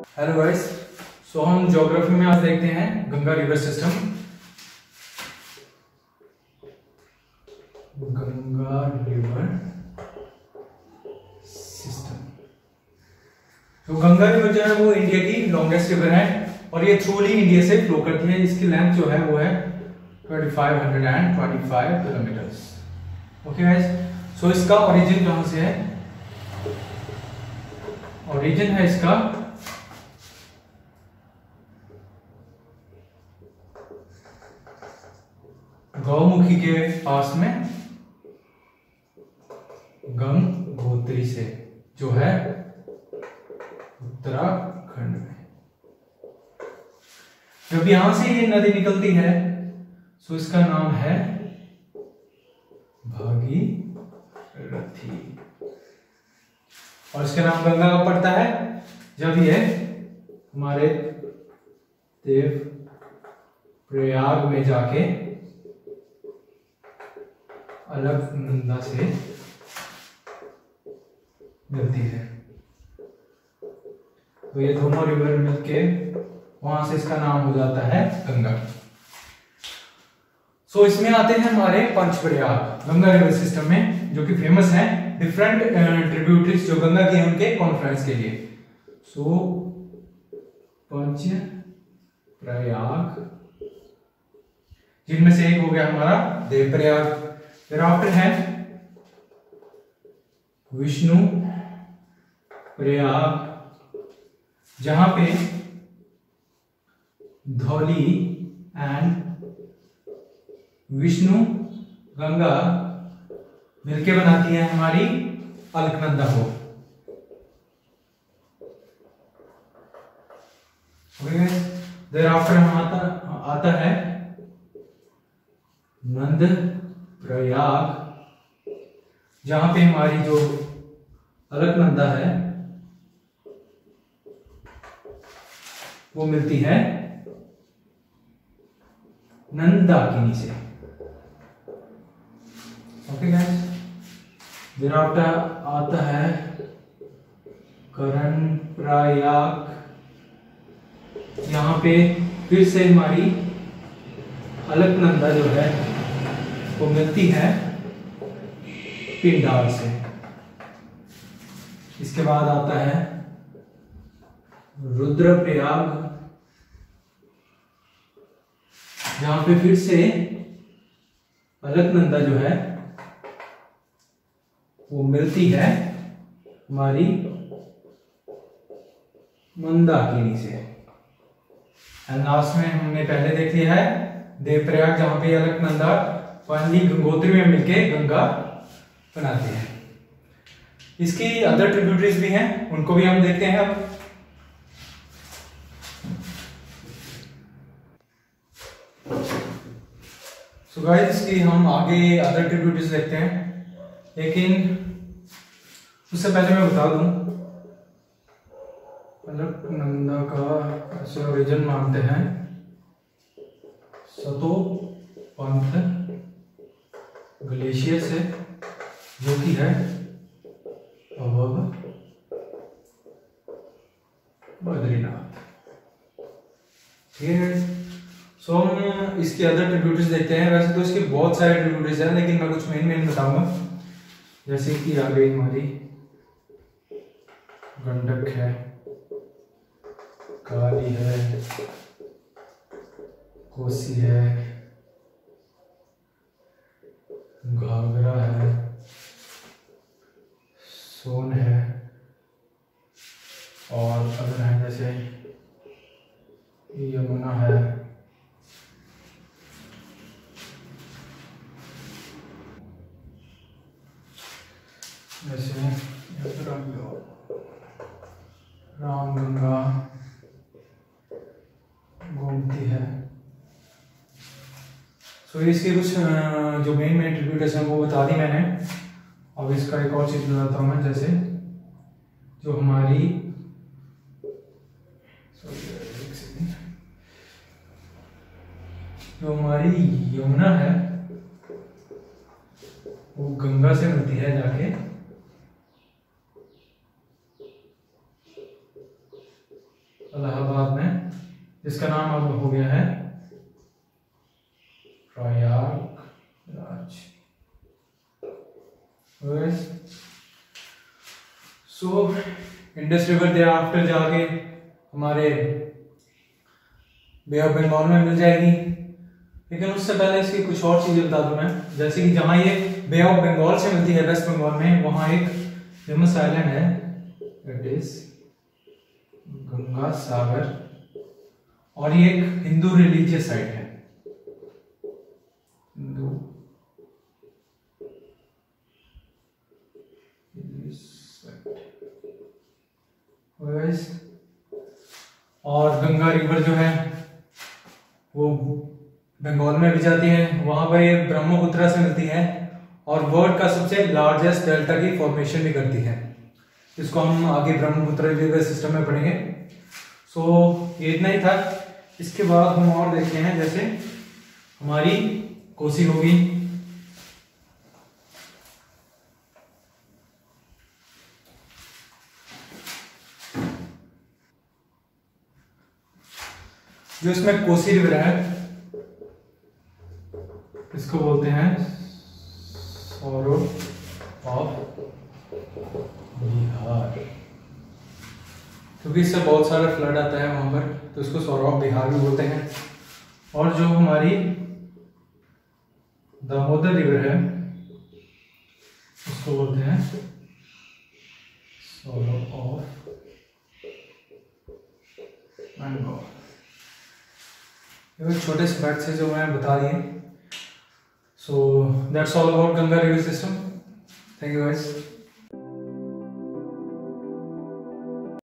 Hello guys, सो हम geography में आज देखते हैं Ganga river system. Ganga river system. तो गंगा रिवर जो है वो इंडिया की लॉन्गेस्ट रिवर है और ये थ्रूली इंडिया से फ्लो करती है। इसकी लेंथ जो है वो है 2525 किलोमीटर्स। ओके गाइस, सो इसका ओरिजिन कहां से है? ओरिजिन है इसका गौमुखी के पास में गंगोत्री से, जो है उत्तराखंड में। जब यहां से ये नदी निकलती है सो इसका नाम है भागीरथी और इसका नाम गंगा कब पड़ता है? जब ये हमारे देव प्रयाग में जाके अलकनंदा से मिलती है। तो ये दोनों रिवर मिलके वहां से इसका नाम हो जाता है गंगा। सो इसमें आते हैं हमारे पंचप्रयाग गंगा रिवर सिस्टम में, जो कि फेमस है डिफरेंट ट्रिब्यूटरीज जो गंगा की है उनके कॉन्फ्रेंस के लिए। सो पंच प्रयाग, जिनमें से एक हो गया हमारा देवप्रयाग। फिर आफ्टर है विष्णु प्रयाग, जहां पे धौली एंड विष्णु गंगा मिलके बनाती है हमारी अलकनंदा को। देर आफ्टर हम आता है नंद प्रयाग, जहां पे हमारी जो अलकनंदा है वो मिलती है नंदाकिनी से। ओके गाइस, देन आफ्टर आता है करण प्रयाग, यहां पे फिर से हमारी अलकनंदा जो है वो मिलती है पिंडार से। इसके बाद आता है रुद्रप्रयाग, जहां पे फिर से अलकनंदा जो है वो मिलती है हमारी मंदाकिनी से। एंड लास्ट में हमने पहले देख लिया है देवप्रयाग, जहां पे अलकनंदा फाइनली गंगोत्री में मिलके गंगा बनाती है। इसकी अदर ट्रिब्यूटरीज भी हैं, उनको भी हम देखते हैं अब। सो गाइस, इसकी हम आगे अदर ट्रिब्यूटरीज देखते हैं, लेकिन उससे पहले मैं बता दूं अलकनंदा का ऐसे ओरिजिन मानते हैं सतोपंथ ग्लेशियर से, जो कि है अबब बद्रीनाथ। ठीक है, सो हम इसकी अदर ट्रिब्यूटरीज देखते हैं। वैसे तो इसके बहुत सारे ट्रिब्यूटरीज हैं, लेकिन मैं कुछ मेन बताऊंगा, जैसे कि आ गई हमारी गंडक है, काली है, कोसी है, घाघरा है, सोन है, और अगर है जैसे यमुना है, जैसे रामगंगा, गोमती है। सो इसके कुछ जो मेन ट्रिब्यूटर्स हैं वो बता दी मैंने। अब इसका एक और चीज बताता हूँ मैं, जैसे जो हमारी यमुना है वो गंगा से मिलती है जाके इलाहाबाद में, जिसका नाम अब हो गया है Prayagraj. So Indus river the after जाके हमारे बे ऑफ बंगाल में मिल जाएगी। लेकिन उससे पहले इसकी कुछ और चीजें बता दूं मैं, जैसे कि जहां ये बे ऑफ बंगाल से मिलती है वेस्ट बंगाल में, वहां एक फेमस आइलैंड है, इट इज गंगा सागर, और ये एक हिंदू रिलीजियस साइट है। हिंदू और गंगा रिवर जो है वो बंगाल में भी जाती है, वहां पर ये ब्रह्मपुत्र से मिलती है और वर्ल्ड का सबसे लार्जेस्ट डेल्टा की फॉर्मेशन भी करती है। इसको हम आगे ब्रह्मपुत्र रिवर सिस्टम में पढ़ेंगे। सो ये इतना ही था। इसके बाद हम और देखते हैं, जैसे हमारी कोसी होगी, जो इसमें कोसी रिवर है इसको बोलते हैं सौरव ऑफ बिहार, क्योंकि इससे बहुत सारा फ्लड आता है वहां पर, तो इसको सौरव ऑफ बिहार भी बोलते हैं। और जो हमारी दामोदर रिवर है उसको बोलते हैं सौरव ऑफ बंगाल। ये छोटे से फैक्ट्स है जो मैं बता दिए। So that's all about Ganga river system. Thank you guys.